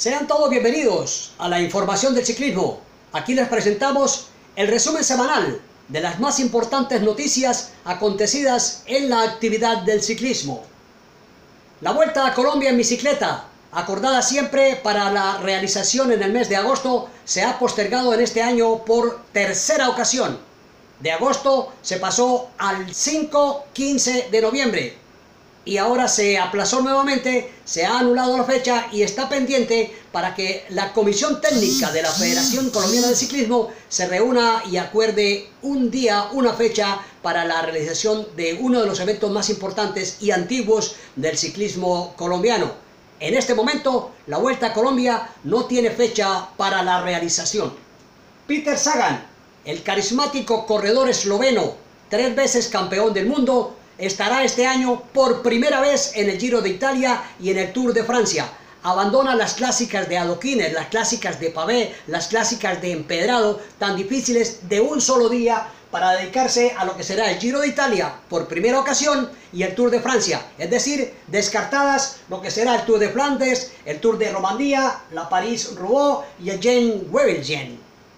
Sean todos bienvenidos a la información del ciclismo. Aquí les presentamos el resumen semanal de las más importantes noticias acontecidas en la actividad del ciclismo. La Vuelta a Colombia en bicicleta, acordada siempre para la realización en el mes de agosto, se ha postergado en este año por tercera ocasión. De agosto se pasó al 5-15 de noviembre y ahora se aplazó nuevamente, se ha anulado la fecha y está pendiente para que la Comisión Técnica de la Federación Colombiana de Ciclismo se reúna y acuerde un día, una fecha para la realización de uno de los eventos más importantes y antiguos del ciclismo colombiano. En este momento, la Vuelta a Colombia no tiene fecha para la realización. Peter Sagan, el carismático corredor esloveno, 3 veces campeón del mundo, estará este año por primera vez en el Giro de Italia y en el Tour de Francia. Abandona las clásicas de adoquines, las clásicas de pavé, las clásicas de empedrado, tan difíciles de un solo día, para dedicarse a lo que será el Giro de Italia por primera ocasión y el Tour de Francia. Es decir, descartadas lo que será el Tour de Flandes, el Tour de Romandía, la París-Roubaix y el Gent-Wevelgem.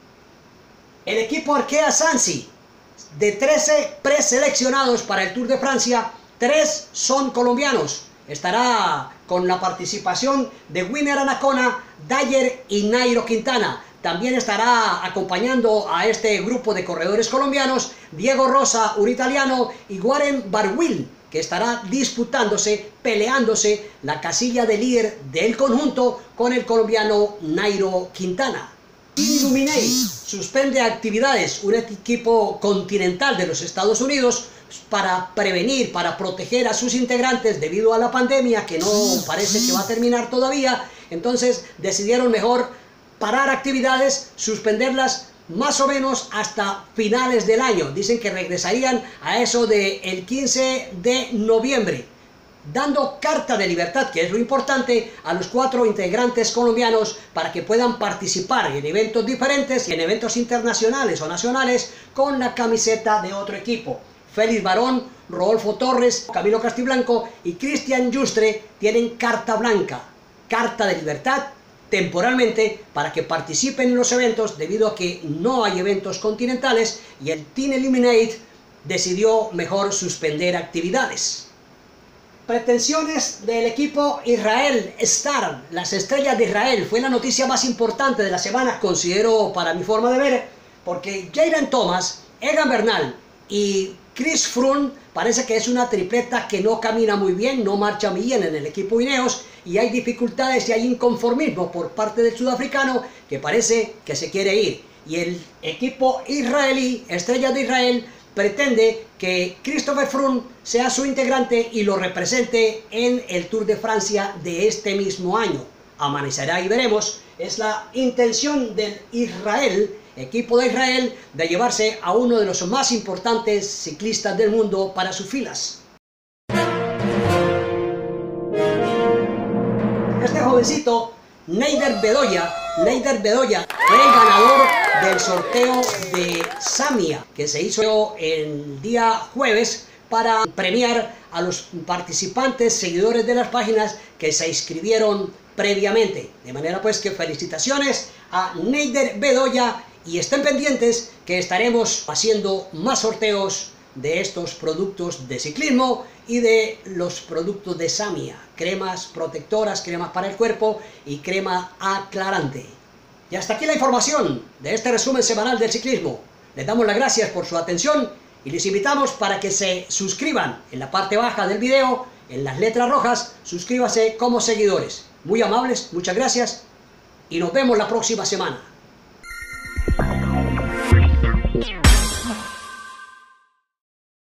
El equipo Arkea Samsic, de 13 preseleccionados para el Tour de Francia, 3 son colombianos. Estará con la participación de Winner Anacona, Dyer y Nairo Quintana. También estará acompañando a este grupo de corredores colombianos Diego Rosa, un italiano, y Warren Barguil, que estará disputándose, peleándose la casilla de líder del conjunto con el colombiano Nairo Quintana. Illuminate suspende actividades, un equipo continental de los Estados Unidos, para prevenir, para proteger a sus integrantes debido a la pandemia, que no parece que va a terminar todavía. Entonces decidieron mejor parar actividades, suspenderlas más o menos hasta finales del año. Dicen que regresarían a eso del 15 de noviembre, dando carta de libertad, que es lo importante, a los 4 integrantes colombianos para que puedan participar en eventos diferentes y en eventos internacionales o nacionales con la camiseta de otro equipo. Félix Barón, Rodolfo Torres, Camilo Castiblanco y Cristian Giustre tienen carta blanca, carta de libertad temporalmente para que participen en los eventos, debido a que no hay eventos continentales y el Team Illuminate decidió mejor suspender actividades. Pretensiones del equipo Israel Star, las estrellas de Israel, fue la noticia más importante de la semana, considero, para mi forma de ver, porque Geraint Thomas, Egan Bernal y Chris Froome parece que es una tripleta que no camina muy bien, no marcha muy bien en el equipo Ineos, y hay dificultades y hay inconformismo por parte del sudafricano, que parece que se quiere ir. Y el equipo israelí, Estrellas de Israel, pretende que Christopher Froome sea su integrante y lo represente en el Tour de Francia de este mismo año. Amanecerá y veremos. Es la intención del Israel, equipo de Israel, de llevarse a uno de los más importantes ciclistas del mundo para sus filas. Este jovencito, Neider Bedoya, fue el ganador del sorteo de Samia, que se hizo el día jueves para premiar a los participantes, seguidores de las páginas que se inscribieron previamente. De manera pues que felicitaciones a Neider Bedoya, y estén pendientes que estaremos haciendo más sorteos de estos productos de ciclismo y de los productos de Samia, cremas protectoras, cremas para el cuerpo y crema aclarante. Y hasta aquí la información de este resumen semanal del ciclismo. Les damos las gracias por su atención y les invitamos para que se suscriban en la parte baja del video, en las letras rojas, suscríbase como seguidores. Muy amables, muchas gracias y nos vemos la próxima semana.